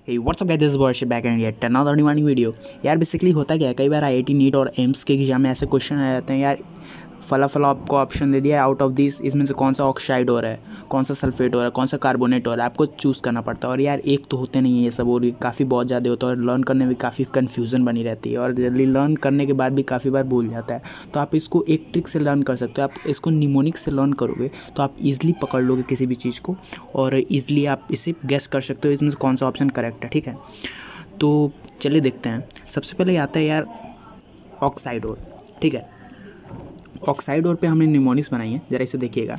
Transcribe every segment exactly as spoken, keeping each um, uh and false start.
Hey, what's up guys, this is Worship back and yet another new morning video. यार basically होता क्या है, कई बार आईआईटी नीट और एम्स के एग्जाम में ऐसे क्वेश्चन आ जाते हैं यार, फला फला आपको ऑप्शन दे दिया है आउट ऑफ दिस, इसमें से कौन सा ऑक्साइड हो रहा है, कौन सा सल्फेट हो रहा है, कौन सा कार्बोनेट हो रहा है, आपको चूज़ करना पड़ता है। और यार एक तो होते नहीं है ये सब, और काफ़ी बहुत ज़्यादा होता है और लर्न करने में काफ़ी कन्फ्यूज़न बनी रहती है और जल्दी लर्न करने के बाद भी काफ़ी बार भूल जाता है। तो आप इसको एक ट्रिक से लर्न कर सकते हो। आप इसको निमोनिक से लर्न करोगे तो आप ईजिली पकड़ लोगे किसी भी चीज़ को और ईजिली आप इसे गेस कर सकते हो इसमें से कौन सा ऑप्शन करेक्ट है। ठीक है, तो चलिए देखते हैं। सबसे पहले आता है यार ऑक्साइड ओर। ठीक है, ऑक्साइड ओर पे हमने निमोनिक्स बनाई है, ज़रा इसे देखिएगा।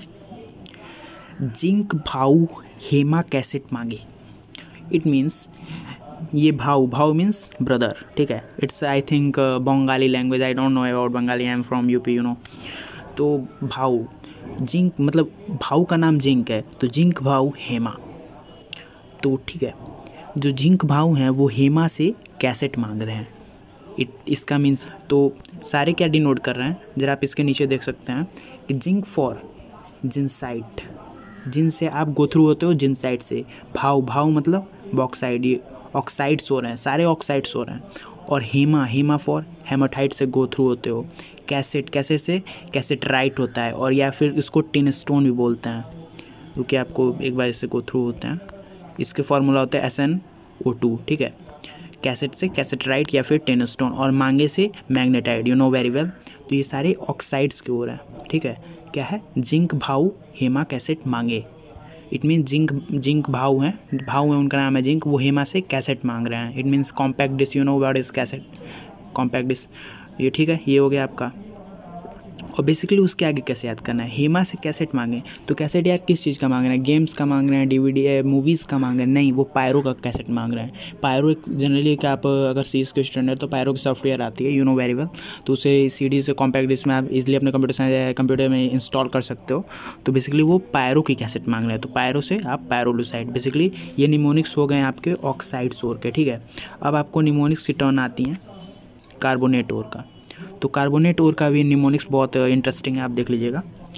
जिंक भाऊ हेमा कैसेट मांगे। इट मीन्स ये भाऊ भाऊ मीन्स ब्रदर। ठीक है, it's I think Bengali language, I don't know about Bengali, I am from UP you know. तो भाऊ जिंक मतलब भाऊ का नाम जिंक है, तो जिंक भाऊ हेमा। तो ठीक है, जो जिंक भाऊ हैं वो हेमा से कैसेट मांग रहे हैं। इट इसका मीन्स तो सारे क्या डिनोट कर रहे हैं, ज़रा आप इसके नीचे देख सकते हैं कि जिंक फॉर जिनसाइट, जिनसे आप गो थ्रू होते हो जिनसाइट से। भाव भाव मतलब बॉक्साइड, ये ऑक्साइड्स हो रहे हैं, सारे ऑक्साइड्स हो रहे हैं। और हेमा हेमा फॉर हेमाटाइट से गो थ्रू होते हो। कैसेट कैसेट से कैसेट राइट होता है, और या फिर इसको टिन स्टोन भी बोलते हैं, क्योंकि आपको एक बार इससे गो थ्रू होते हैं। इसके फार्मूला होता है एस एन ओ टू। ठीक है, कैसेट से कैसेट राइट या फिर टिन स्टोन, और मांगे से magnetite, you know very well. तो ये सारे ऑक्साइड्स की ओर हैं। ठीक है, क्या है, जिंक भाऊ हेमा कैसेट मांगे। इट मीन्स जिंक जिंक भाऊ हैं, भाऊ है उनका नाम है जिंक, वो हेमा से कैसेट मांग रहे हैं। It means compact disc, you know what is cassette, compact disc. ये ठीक है, ये हो गया आपका। और बेसिकली उसके आगे कैसे याद करना है, हेमा से कैसेट मांगे तो कैसेट यार किस चीज़ का मांग रहे हैं, गेम्स का मांग रहे हैं, डीवीडी मूवीज़ का मांग रहे हैं, नहीं वो पायरो का कैसेट मांग रहे हैं। पायरो एक जनरली कि आप अगर सीज के स्टूडेंट है तो पायरो की सॉफ्टवेयर आती है, यू नो वेरी वेल। तो उसे सीडी से कॉम्पैक्ट डिस्क में आप इजीली अपने कंप्यूटर कंप्यूटर में इंस्टॉल कर सकते हो। तो बेसिकली वो पायरो की कैसेट मांग रहे हैं, तो पायरो से आप पायरोलुसाइड। बेसिकली ये निमोनिक्स हो गए आपके ऑक्साइड्स ओर के। ठीक है, अब आपको निमोनिक्स की टर्न आती हैं कार्बोनेट ओर का। तो कार्बोनेट ओर का भी निमोनिक्स बहुत इंटरेस्टिंग है, आप देख लीजिएगा।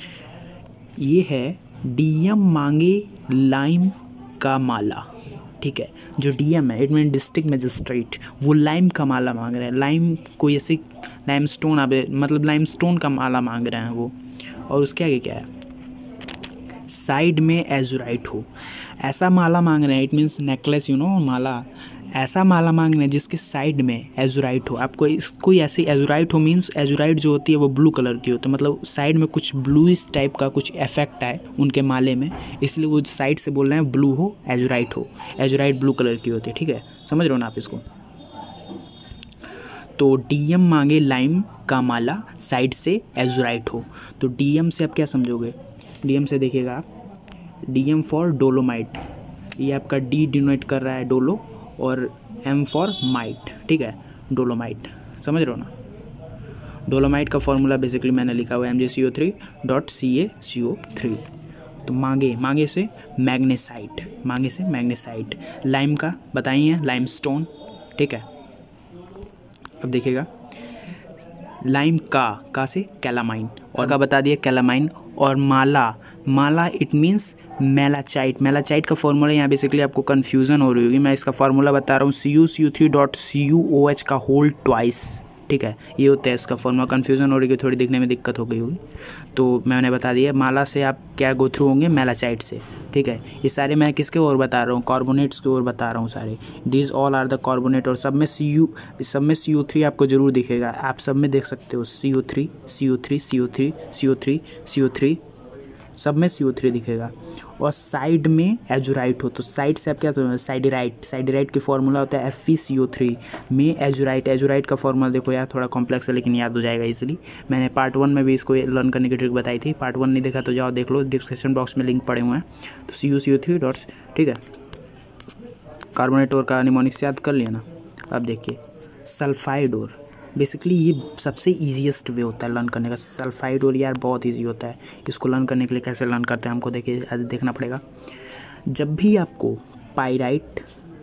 ये है डीएम मांगे लाइम का माला। ठीक है, जो डीएम है इट मीन डिस्ट्रिक्ट मजिस्ट्रेट, वो लाइम का माला मांग रहे हैं। लाइम कोई ऐसी लाइम स्टोन, आप मतलब लाइम स्टोन का माला मांग रहे हैं वो। और उसके आगे क्या है, साइड में एजुराइट हो, ऐसा माला मांग रहे हैं। It means necklace, you know माला, ऐसा माला मांग रहे हैं जिसके साइड में एजुराइट हो। आपको कोई ऐसी एजुराइट हो मीन्स एजुराइट जो होती है वो ब्लू कलर की होती है, मतलब साइड में कुछ ब्लूइश टाइप का कुछ इफेक्ट है उनके माले में, इसलिए वो साइड से बोल रहे हैं ब्लू हो, एजुराइट हो। एजुराइट ब्लू कलर की होती है। ठीक है, समझ रहे हो ना आप इसको। तो डीएम मांगे लाइम का माला, साइड से एजुराइट हो। तो डीएम से आप क्या समझोगे, डीएम से देखिएगा आप, डीएम फॉर डोलोमाइट, ये आपका डी डिनोट कर रहा है डोलो, और एम फॉर माइट। ठीक है, डोलोमाइट, समझ रहे हो ना। डोलोमाइट का फॉर्मूला बेसिकली मैंने लिखा हुआ है M J C O three dot C A C O three. तो मांगे मांगे से मैग्नेसाइट, मांगे से मैग्नेसाइट। लाइम का बताइए लाइम स्टोन। ठीक है, अब देखिएगा लाइम का का से कैलामाइन, और का बता दिया कैलामाइन। और माला माला इट मीन्स मेलाचाइट। मेलाचाइट का फॉर्मूला यहाँ बेसिकली आपको कन्फ्यूज़न हो रही होगी, मैं इसका फार्मूला बता रहा हूँ, C U C U three dot C U O H का होल ट्वाइस। ठीक है, ये होता है इसका फॉर्मूला। कन्फ्यूज़न हो रही है, थोड़ी दिखने में दिक्कत हो गई होगी, तो मैंने बता दिया। माला से आप क्या गो थ्रू होंगे, मेलाचाइट से। ठीक है, ये सारे मैं किसके और बता रहा हूँ, कार्बोनेट्स की ओर बता रहा हूँ सारे। These all are the carbonate, और सब में सी यू सब में सी यू थ्री आपको जरूर दिखेगा, आप सब में देख सकते हो C U three C U three C U three C U three C U three सब में सी ओ थ्री दिखेगा। और साइड में एजुराइट हो, तो साइड से आप क्या, तो साइडराइट, साइडराइट की फॉर्मूला होता है एफ ई सी ओ थ्री में एजुराइट। एजुराइट का फॉर्मूला देखो यार, थोड़ा कॉम्प्लेक्स है लेकिन याद हो जाएगा इजीली। मैंने पार्ट वन में भी इसको लर्न करने की ट्रिक बताई थी, पार्ट वन नहीं देखा तो जाओ देख लो, डिस्क्रिप्शन बॉक्स में लिंक पड़े हुए हैं। तो C U C O three dots. ठीक है, कार्बोनेट ओर का निमोनिक्स याद कर लिया ना। अब देखिए सल्फाइड ओर, बेसिकली ये सबसे ईजीएस्ट वे होता है लर्न करने का। सल्फाइड और यार बहुत इजी होता है, इसको लर्न करने के लिए कैसे लर्न करते हैं हमको देखिए आज देखना पड़ेगा। जब भी आपको पाइराइट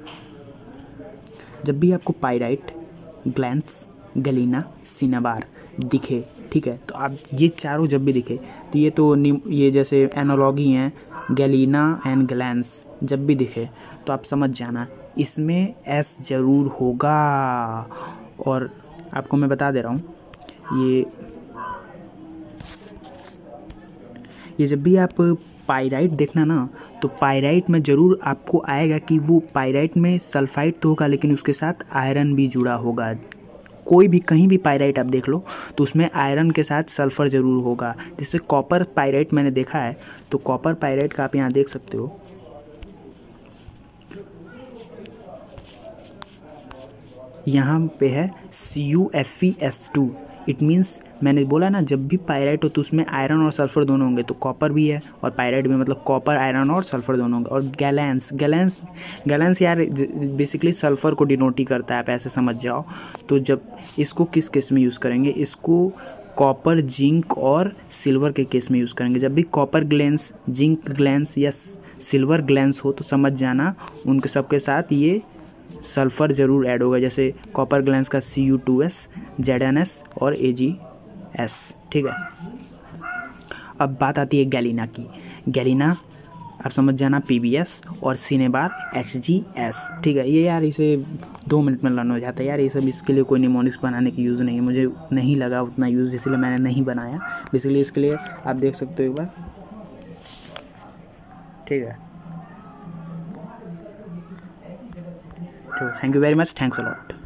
जब भी आपको पाइराइट ग्लैंस गलीना सिनाबार दिखे, ठीक है, तो आप ये चारों जब भी दिखे तो ये तो ये जैसे एनालॉगी हैं, गैलीना एंड ग्लैंस जब भी दिखे तो आप समझ जाना इसमें एस ज़रूर होगा। और आपको मैं बता दे रहा हूँ, ये ये जब भी आप पाइराइट देखना ना, तो पाइराइट में ज़रूर आपको आएगा कि वो पाइराइट में सल्फाइड तो होगा लेकिन उसके साथ आयरन भी जुड़ा होगा। कोई भी कहीं भी पाइराइट आप देख लो तो उसमें आयरन के साथ सल्फ़र ज़रूर होगा। जैसे कॉपर पाइराइट मैंने देखा है, तो कॉपर पाइराइट का आप यहाँ देख सकते हो, यहाँ पे है C U F E S two. It means मैंने बोला ना, जब भी पाइराइट हो तो उसमें आयरन और सल्फ़र दोनों होंगे, तो कॉपर भी है और पाइराइट भी, मतलब कॉपर आयरन और सल्फ़र दोनों होंगे। और गैलेंस गैलेंस गैलेंस यार बेसिकली सल्फ़र को डिनोट ही करता है, आप ऐसे समझ जाओ। तो जब इसको किस केस में यूज़ करेंगे, इसको कॉपर, जिंक और सिल्वर के केस में यूज़ करेंगे। जब भी कॉपर ग्लेंस, जिंक ग्लेंस या सिल्वर ग्लेंस हो तो समझ जाना उनके सबके साथ ये सल्फ़र ज़रूर ऐड होगा। जैसे कॉपर ग्लैंस का C U two S, Z N S और ए जी एस, ठीक है। अब बात आती है गैलीना की। गैलीना आप समझ जाना पी बी एस और सिनेबार एच जी एस, ठीक है। ये यार इसे दो मिनट में लर्न हो जाता है यार, ये सब इसके लिए कोई निमोनिक्स बनाने की यूज़ नहीं है, मुझे नहीं लगा उतना यूज़, इसलिए मैंने नहीं बनाया। बेसिकली इसके लिए आप देख सकते हो एक बार, ठीक है। Thank you very much, thanks a lot.